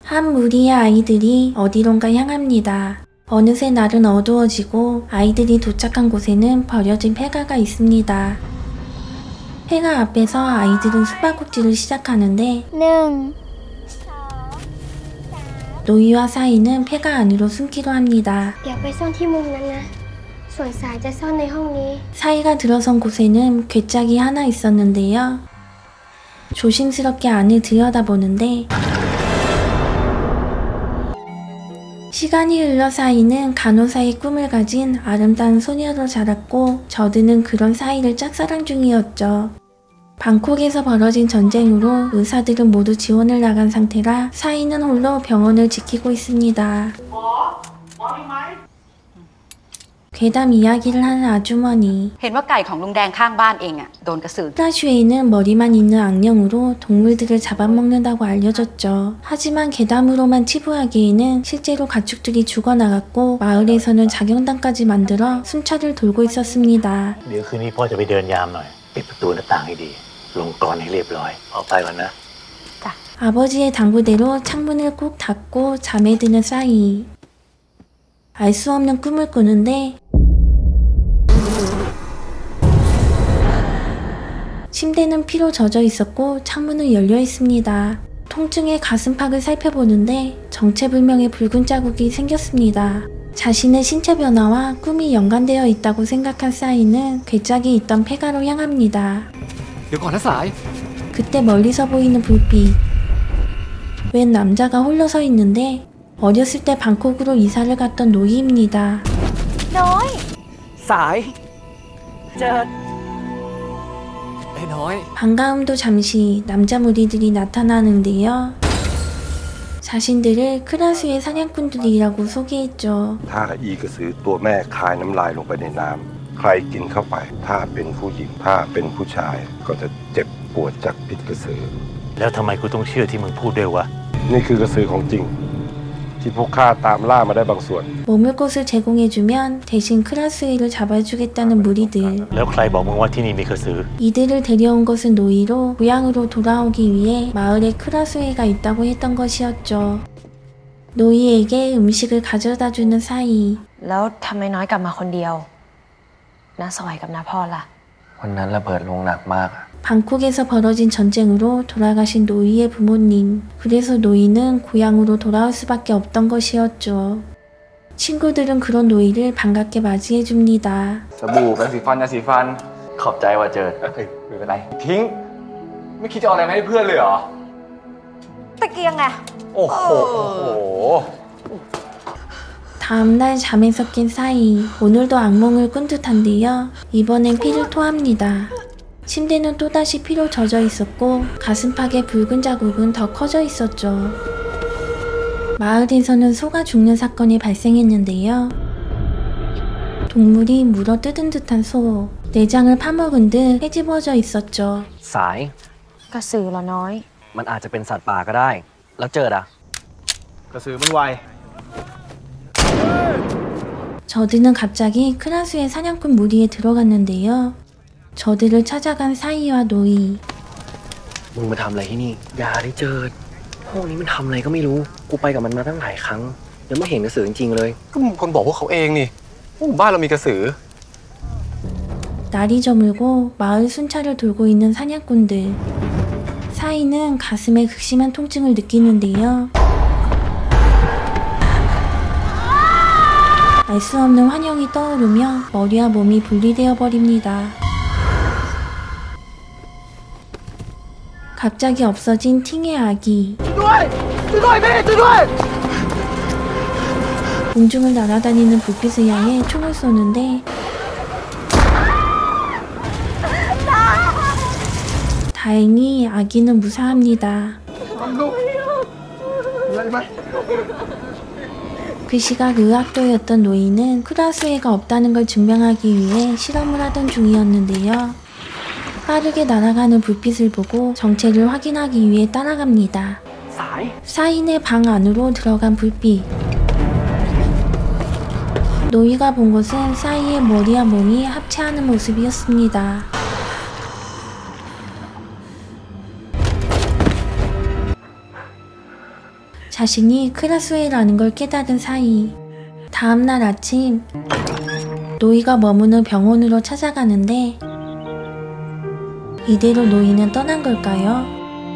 한 무리의 아이들이 어디론가 향합니다. 어느새 날은 어두워지고 아이들이 도착한 곳에는 버려진 폐가가 있습니다. 폐가 앞에서 아이들은 숨바꼭질을 시작하는데 노이와 사이는 폐가 안으로 숨기로 합니다. 사이가 들어선 곳에는 괴짝이 하나 있었는데요. 조심스럽게 안을 들여다보는데 시간이 흘러 사이는 간호사의 꿈을 가진 아름다운 소녀로 자랐고 저드는 그런 사이를 짝사랑 중이었죠. 방콕에서 벌어진 전쟁으로 의사들은 모두 지원을 나간 상태라 사이는 홀로 병원을 지키고 있습니다. 괴담 이야기를 하는 아주머니. 크라슈에이는 머리만 있는 악령으로 동물들을 잡아먹는다고 알려졌죠. 하지만 괴담으로만 치부하기에는 실제로 가축들이 죽어나갔고 마을에서는 자경단까지 만들어 순찰을 돌고 있었습니다. 아버지의 당부대로 창문을 꼭 닫고 잠에 드는 사이. 알 수 없는 꿈을 꾸는데 침대는 피로 젖어 있었고 창문은 열려 있습니다. 통증에 가슴팍을 살펴보는데 정체불명의 붉은 자국이 생겼습니다. 자신의 신체 변화와 꿈이 연관되어 있다고 생각한 사이는 괴짝이 있던 폐가로 향합니다. 그때 멀리서 보이는 불빛. 웬 남자가 홀로 서 있는데 어렸을 때 방콕으로 이사를 갔던 노이입니다. 반가움도 잠시 남자 무리들이 나타나는데요. 자신들을 크라수의 사냥꾼들이라고 소개했죠. 머물 곳을 제공해주면 대신 크라수이를 잡아주겠다는 무리들. 이들을 데려온 것은 노이로 고향으로 돌아오기 위해 마을에 크라수이가 있다고 했던 것이었죠. 노이에게 음식을 가져다주는 사이. 방콕에서 벌어진 전쟁으로 돌아가신 노이의 부모님. 그래서 노이는 고향으로 돌아올 수밖에 없던 것이었죠. 친구들은 그런 노이를 반갑게 맞이해줍니다. 다음날 잠에서 깬 사이. 오늘도 악몽을 꾼 듯한데요. 이번엔 피를 토합니다. 침대는 또다시 피로 젖어 있었고 가슴팍의 붉은 자국은 더 커져 있었죠. 마을에서는 소가 죽는 사건이 발생했는데요. 동물이 물어 뜯은 듯한 소. 내장을 파먹은 듯 헤집어져 있었죠. 저드는 갑자기 크라수의 사냥꾼 무리에 들어갔는데요. 저들을 찾아간 사이와 노이. 날이 저물고 마을 순찰을 돌고 있는 사냥꾼들. 사이는 가슴에 극심한 통증을 느끼는데요. 알 수 없는 환영이 떠오르며 머리와 몸이 분리되어 버립니다. 갑자기 없어진 팅의 아기. 공중을 날아다니는 불빛을 향해 총을 쏘는데 다행히 아기는 무사합니다. 그 시각 의학도였던 노이는 크라수에가 없다는 걸 증명하기 위해 실험을 하던 중이었는데요. 빠르게 날아가는 불빛을 보고 정체를 확인하기 위해 따라갑니다. 사인의 방 안으로 들어간 불빛. 노이가 본 것은 사이의 머리와 몸이 합체하는 모습이었습니다. 자신이 크라스웨이라는 걸 깨달은 사이. 다음날 아침 노이가 머무는 병원으로 찾아가는데 이대로 노이는 떠난 걸까요?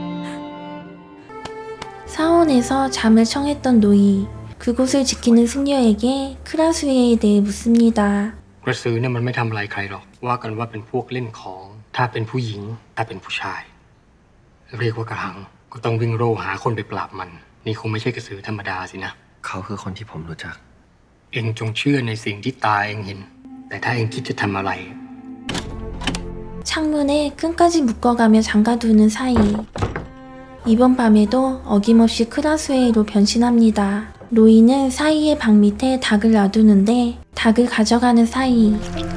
사원에서 잠을 청했던 노이. 그곳을 지키는 승려에게 크라스웨이에 대해 묻습니다. กระสือเนี่ยมันไม่ทำอะไรใครหรอกว่ากันว่าเป็นพวกเล่นของถ้าเป็นผู้หญิงถ้าเป็นผู้ชายเรียกว่ากระหังก็ต้องวิ่งโร่หาคนไปปราบมันนี่คงไม่ใช่กระสือธรรมดาสินะเขาคือคนที่ผมรู้จักเองจงเชื่อในสิ่งที่ตาเองเห็นแต่ถ้าเองคิดจะทำอะไร 창문에 끈까지 묶어가며 잠가두는 사이. 이번 밤에도 어김없이 크라스웨이로 변신합니다. 노이는 사이의 방 밑에 닭을 놔두는데 닭을 가져가는 사이.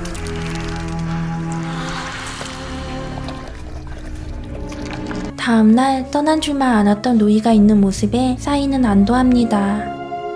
다음날 떠난 줄만 알았던 노이가 있는 모습에 사이는 안도합니다.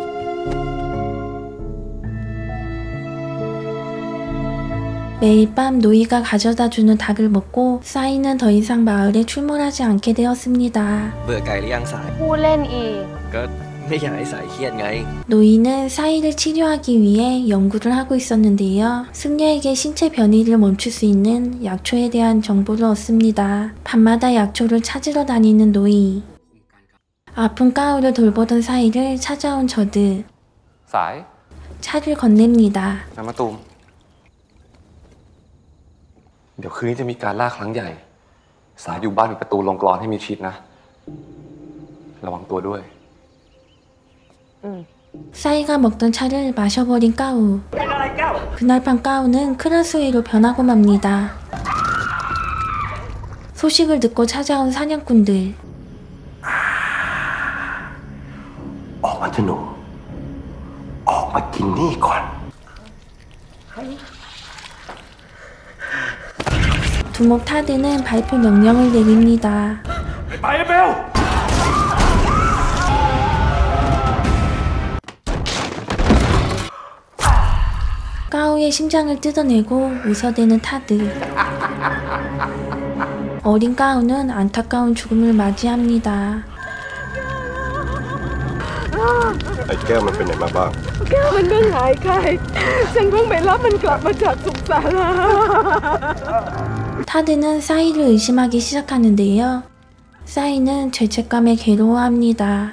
매일 밤 노이가 가져다주는 닭을 먹고 사이는 더 이상 마을에 출몰하지 않게 되었습니다. เบื่อไก่หรือยังสายพูดเล่นอีกก็ไม่อยากให้สายเครียดไง 노이는 사이를 치료하기 위해 연구를 하고 있었는데요. 승려에게 신체 변이를 멈출 수 있는 약초에 대한 정보를 얻습니다. 밤마다 약초를 찾으러 다니는 노이. 아픈 까우를 돌보던 사이를 찾아온 저드. สาย 차를 건넵니다. น้ำมะตูมเดี๋ยวคืนนี้จะมีการล่าครั้งใหญ่สายอยู่บ้านปิดประตูลงกลอนให้มีชิดนะระวังตัวด้วย 사이가 먹던 차를 마셔버린 까우. 그날 밤 까우는 크라스웨이로 변하고 맙니다. 소식을 듣고 찾아온 사냥꾼들. ออกมาเถอะหนูออกมากินนี่ก่อน 두목 타드는 발표 명령을 내립니다. 까우의 심장을 뜯어내고 웃어대는 타드. 어린 까우는 안타까운 죽음을 맞이합니다. ไอ้แก้วมันเป็นไหนมาบ้างแก้วมันเพิ่งหายไข้ฉันเพิ่งไปรับมันกลับมาจากสุสาน 타드는 사이를 의심하기 시작하는데요. 사이는 죄책감에 괴로워합니다.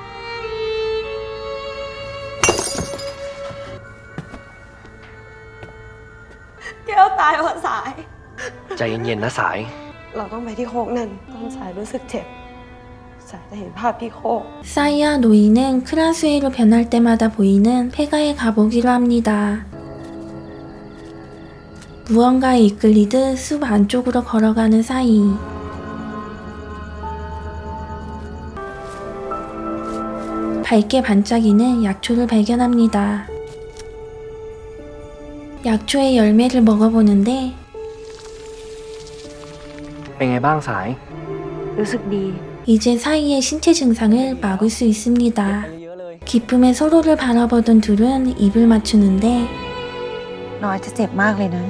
แก้วตายเพราะสายใจเย็นๆนะสายเราต้องไปที่โคกนั่นตอนสายรู้สึกเจ็บสายจะเห็นภาพที่โคก 사이와 노이는 크라스웨이로 변할 때마다 보이는 폐가에 가보기로 합니다. 무언가에 이끌리듯 숲 안쪽으로 걸어가는 사이. 밝게 반짝이는 약초를 발견합니다. 약초의 열매를 먹어보는데 เป็นไงบ้างสายรู้สึกดี 이제 사이의 신체 증상을 막을 수 있습니다. เยอะเลย 기쁨에 서로를 바라보던 둘은 입을 맞추는데 น้อยจะเจ็บมากเลยนะ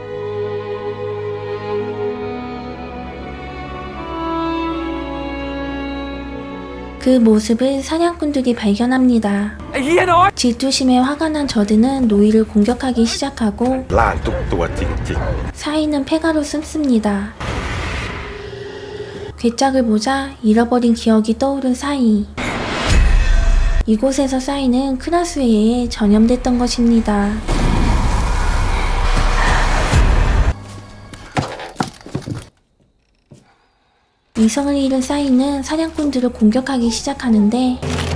그 모습을 사냥꾼들이 발견합니다. 질투심에 화가 난 저드는 노이를 공격하기 시작하고 ล่าทุกตัวจริง 사이는 폐가로 숨습니다. 괴짝을 보자 잃어버린 기억이 떠오른 사이. 이곳에서 사이는 크라스웨이에 전염됐던 것입니다. 이성을 잃은 사이는 사냥꾼들을 공격하기 시작하는데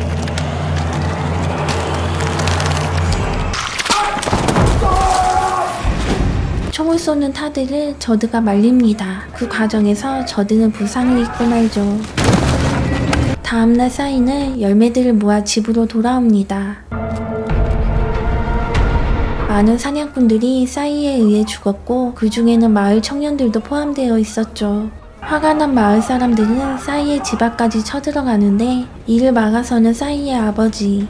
총을 쏘는 타드를 저드가 말립니다. 그 과정에서 저드는 부상을 입고 말죠. 다음날 사이는 열매들을 모아 집으로 돌아옵니다. 많은 사냥꾼들이 사이에 의해 죽었고 그 중에는 마을 청년들도 포함되어 있었죠. 화가 난 마을 사람들은 사이의 집 앞까지 쳐들어가는데 이를 막아서는 사이의 아버지.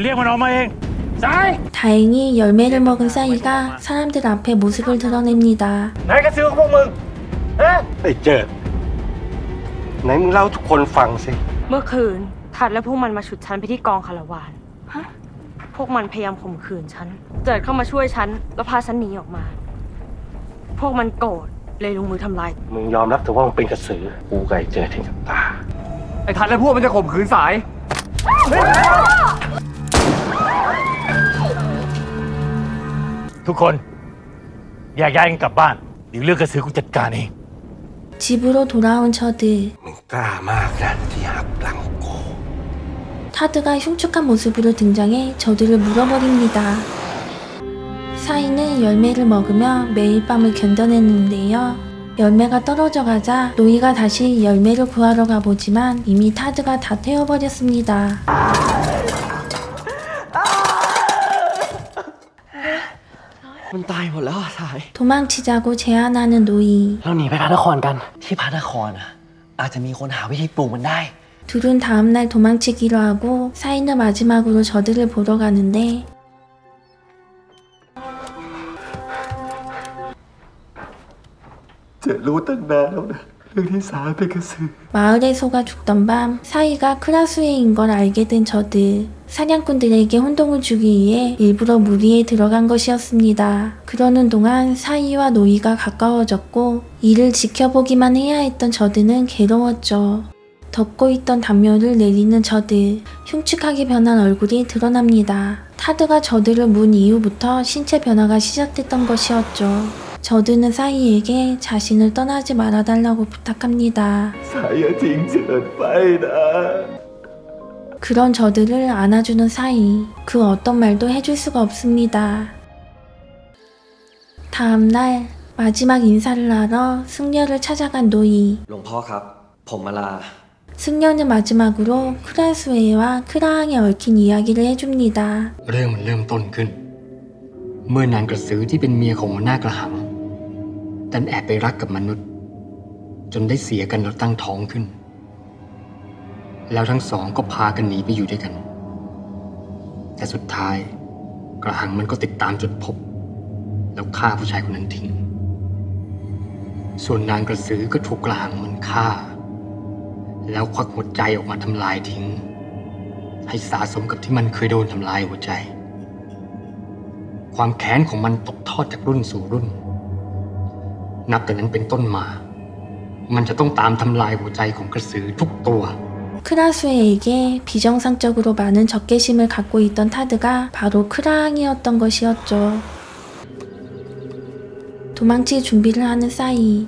다행히 열매를 먹은 사이가 사람들 앞에 모습을 드러냅니다. ๆไอ้เจิดไหนมึงเล่าทุกคนฟังสิเมื่อคืนททัดและพวกมันมาฉุดฉันไปที่กองคาราวานพวกมันพยายามข่มขืนฉันเจิดเข้ามาช่วยฉันแล้วพาฉันหนีออกมาพวกมันโกรธเลยลงมือทำลายมึงยอมรับแต่ว่ามึงเป็นกระสือกูไก่เจอถึงกับตาไอ้ทันและพวกมันจะข่มขืนสายทุกคนแยกย้ายกันกลับบ้านเดี๋ยวเรื่องกระสือกูจัดการเอง 집으로 돌아온 저드. มึงกล้ามากนะที่หักหลังกู 타드가 흉측한 모습으로 등장해 저드를 물어버립니다. 사이는 열매를 먹으며 매일 밤을 견뎌냈는데요. 열매가 떨어져 가자 노이가 다시 열매를 구하러 가보지만 이미 타드가 다 태워버렸습니다. 도망치자고 제안하는 노이. เราหนีไปพระนครกันที่พระนครอาจจะมีคนหาวิธีปลูกมันได้ 둘은 다음날 도망치기로 하고 사이는 마지막으로 저들을 보러 가는데 จะรู้ตั้งนานแล้วนะเรื่องที่สายเป็นกระสือ 마을의 소가 죽던 밤 사이가 크라수에인 걸 알게 된 저드. 사냥꾼들에게 혼동을 주기 위해 일부러 무리에 들어간 것이었습니다. 그러는 동안 사이와 노이가 가까워졌고 이를 지켜보기만 해야 했던 저드는 괴로웠죠. 덮고 있던 담요를 내리는 저드. 흉측하게 변한 얼굴이 드러납니다. 타드가 저드를 문 이후부터 신체 변화가 시작됐던 것이었죠. 저드는 사이에게 자신을 떠나지 말아달라고 부탁합니다. 사이야 징징은 빠이다. 그런 저들을 안아주는 사이. 그 어떤 말도 해줄 수가 없습니다. 다음날 마지막 인사를 하러 승려를 찾아간 노이. หลวงพ่อครับผมมาลา 승려는 마지막으로 크라수에와 크라항에 얽힌 이야기를 해줍니다. เรื่องมันเริ่มต้นขึ้นเมื่อนางกระสือที่เป็นเมียของหัวหน้ากระหังดันแอบไปรักกับมนุษย์จนได้เสียกันแล้วตั้งท้องขึ้นแล้วทั้งสองก็พากันหนีไปอยู่ด้วยกันแต่สุดท้ายกระหังมันก็ติดตามจนพบแล้วฆ่าผู้ชายคนนั้นทิ้งส่วนนางกระสือก็ถูกกระหังมันฆ่าแล้วควักหัวใจออกมาทำลายทิ้งให้สะสมกับที่มันเคยโดนทำลายหัวใจความแค้นของมันตกทอดจากรุ่นสู่รุ่นนับแต่นั้นเป็นต้นมามันจะต้องตามทำลายหัวใจของกระสือทุกตัว 크라수에에게 비정상적으로 많은 적개심을 갖고 있던 타드가 바로 크라항이었던 것이었죠. 도망칠 준비를 하는 사이.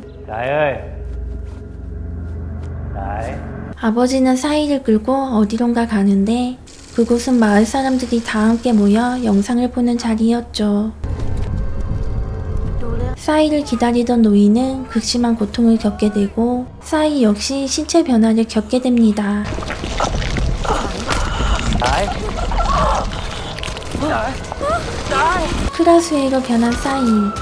아버지는 사이를 끌고 어디론가 가는데 그곳은 마을 사람들이 다 함께 모여 영상을 보는 자리였죠. 사이를 기다리던 노이는 극심한 고통을 겪게 되고 사이 역시 신체 변화를 겪게 됩니다. 크라수에로 변한 사이.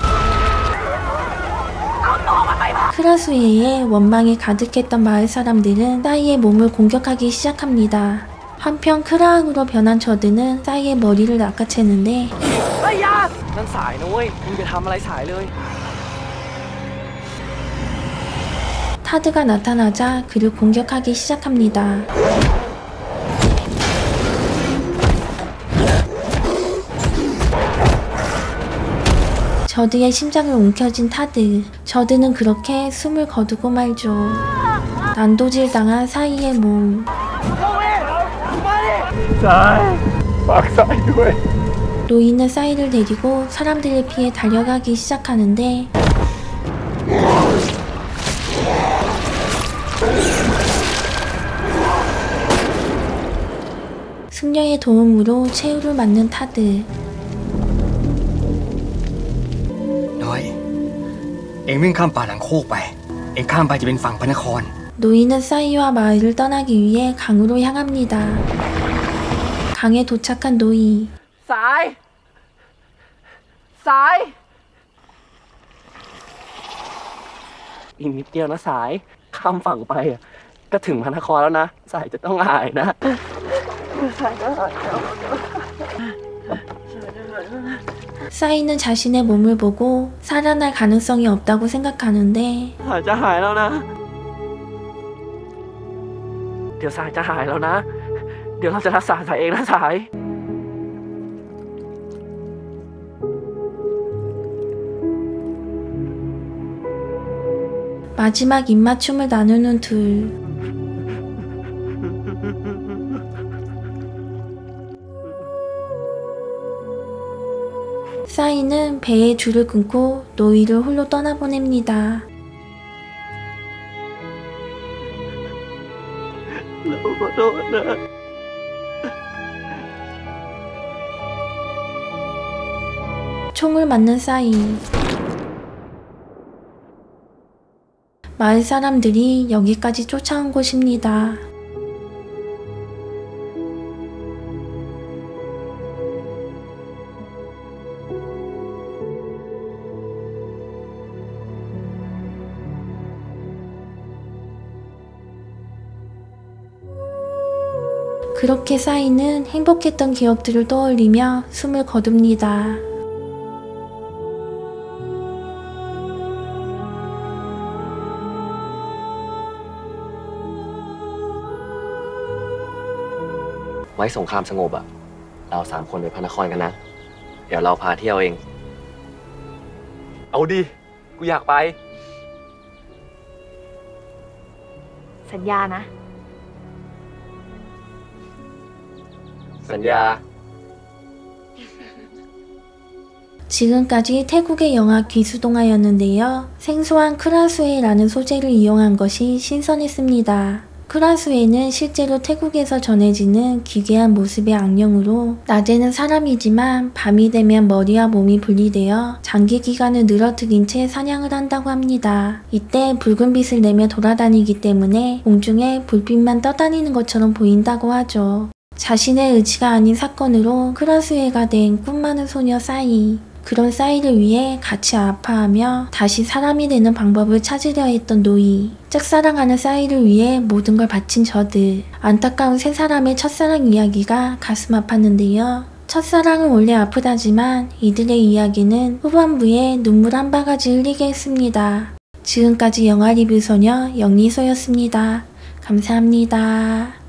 크라수에의 원망이 가득했던 마을 사람들은 사이의 몸을 공격하기 시작합니다. 한편 크라항으로 변한 저드는 사이의 머리를 낚아채는데 นั่นสายนะเว้ยมึงจะทำอะไรสายเลย 타드가 나타나자 그를 공격하기 시작합니다. 저드의 심장을 움켜쥔 타드. 저드는 그렇게 숨을 거두고 말죠. 난도질 당한 사이의 몸. 노이는 사이를 데리고 사람들을 피해 달려가기 시작하는데 승려의 도움으로 최후를 맞는 타드. น้อยเอ็งวิ่งข้ามป่าหลังโคกไปเอ็งข้ามไปจะเป็นฝั่งพระนคร 노이는 사이와 마을을 떠나기 위해 강으로 향합니다. 강에 도착한 노이. สายอีกนิดเดียวนะสายข้ามฝั่งไปก็ถึงพระนครแล้วนะสายจะต้องหายนะสายจะหายแล้ว 사이는 자신의 몸을 보고 살아날 가능성이 없다고 생각하는데 สายจะหายแล้วนะเดี๋ยวสายจะหายแล้วนะเดี๋ยวเราจะรักษาสายเองนะสาย 마지막 입맞춤을 나누는 둘. 싸이는 배에 줄을 끊고 노이를 홀로 떠나보냅니다. เราขอโทษนะ 총을 맞는 싸이. 마을 사람들이 여기까지 쫓아온 곳입니다. 그렇게 싸이는 행복했던 기억들을 떠올리며 숨을 거둡니다. ไว้สงครามสงบอะเรา3 คนไปพระนครกันนะ เดี๋ยวเราพาเที่ยวเอง เอาดิ กูอยากไปสัญญานะสัญญา 지금까지 태국의 영화 귀수동화였는데요. 생소한 크라수에라는 소재를 이용한 것이 신선했습니다. 크라수에는 실제로 태국에서 전해지는 기괴한 모습의 악령으로 낮에는 사람이지만 밤이 되면 머리와 몸이 분리되어 장기 기간을 늘어뜨린 채 사냥을 한다고 합니다. 이때 붉은 빛을 내며 돌아다니기 때문에 공중에 불빛만 떠다니는 것처럼 보인다고 하죠. 자신의 의지가 아닌 사건으로 크라수에가 된 꿈 많은 소녀 싸이. 그런 싸이를 위해 같이 아파하며 다시 사람이 되는 방법을 찾으려 했던 노이. 짝사랑하는 싸이를 위해 모든 걸 바친 저들. 안타까운 세 사람의 첫사랑 이야기가 가슴 아팠는데요. 첫사랑은 원래 아프다지만 이들의 이야기는 후반부에 눈물 한 바가지 흘리게 했습니다. 지금까지 영화 리뷰 소녀 영리소였습니다. 감사합니다.